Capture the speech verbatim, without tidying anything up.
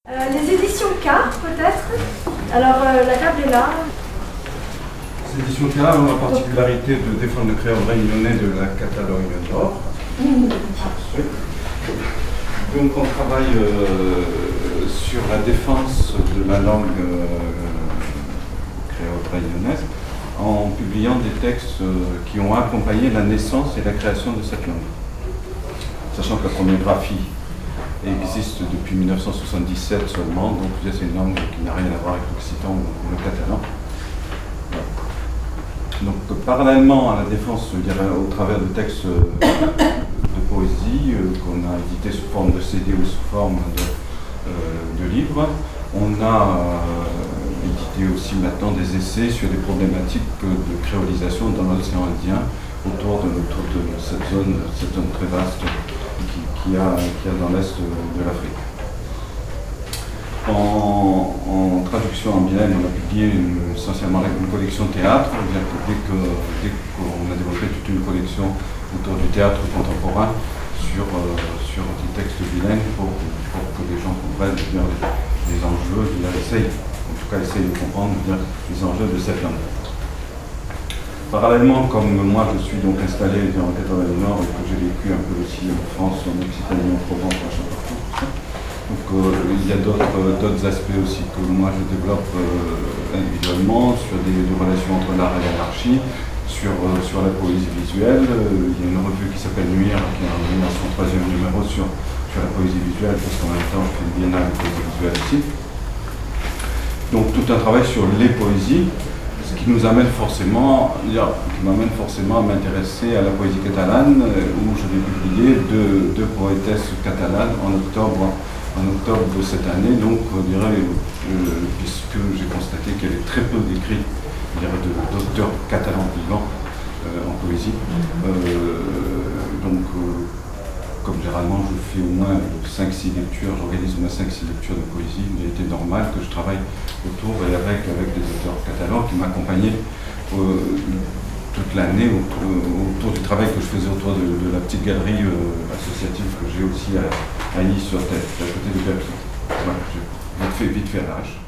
Euh, les éditions K, peut-être. Alors, euh, la table est là. Les éditions K ont la particularité de défendre le créole réunionnais de la Catalogne Nord. Mmh. Donc, on travaille euh, sur la défense de la langue euh, créole réunionnaise en publiant des textes euh, qui ont accompagné la naissance et la création de cette langue. Sachant que la première graphie existe depuis mille neuf cent soixante-dix-sept seulement, donc c'est une langue qui n'a rien à voir avec l'occitan ou le catalan. Voilà. Donc parallèlement à la défense, je dirais, au travers de textes de poésie euh, qu'on a édités sous forme de C D ou sous forme de, euh, de livres, on a euh, édité aussi maintenant des essais sur des problématiques de créolisation dans l'océan Indien autour de, autour de cette zone, cette zone très vaste qu'il y a, qu'il y a dans l'est de, de l'Afrique. En, en traduction en bilingue, on a publié une, essentiellement une collection théâtre. Dès que, dès qu'on a développé toute une collection autour du théâtre contemporain sur, euh, sur des textes bilingues pour, pour que les gens comprennent bien les, les enjeux, bien, essayent, en tout cas essayent de comprendre bien les enjeux de cette langue. Parallèlement, comme moi je suis donc installé dans la Catalogne Nord et que j'ai vécu un peu aussi en France, en Occitanie, en Provence, machin partout, tout ça. Donc euh, il y a d'autres aspects aussi que moi je développe euh, individuellement sur des, des relations entre l'art et l'anarchie, sur, euh, sur la poésie visuelle. Euh, il y a une revue qui s'appelle Nuire qui a revenu dans son troisième numéro sur, sur la poésie visuelle, parce qu'en même temps je fais une biennale de poésie visuelle aussi. Donc tout un travail sur les poésies, ce qui nous amène forcément, qui m'amène forcément à m'intéresser à la poésie catalane, où je vais publier deux, deux poétesses catalanes en octobre, en octobre de cette année. Donc, je dirais, euh, puisque j'ai constaté qu'il y avait très peu d'écrits, d'auteurs catalans vivants euh, en poésie. Euh, donc, euh, comme généralement je fais au moins cinq six lectures, j'organise au moins cinq six lectures de poésie, il était normal que je travaille autour et avec, avec des auteurs catalans qui m'accompagnaient euh, toute l'année autour, autour du travail que je faisais autour de, de la petite galerie euh, associative que j'ai aussi à, à Nice sur Tête, à côté de Perpignan. Voilà, j'ai vite fait, vite fait à l'âge.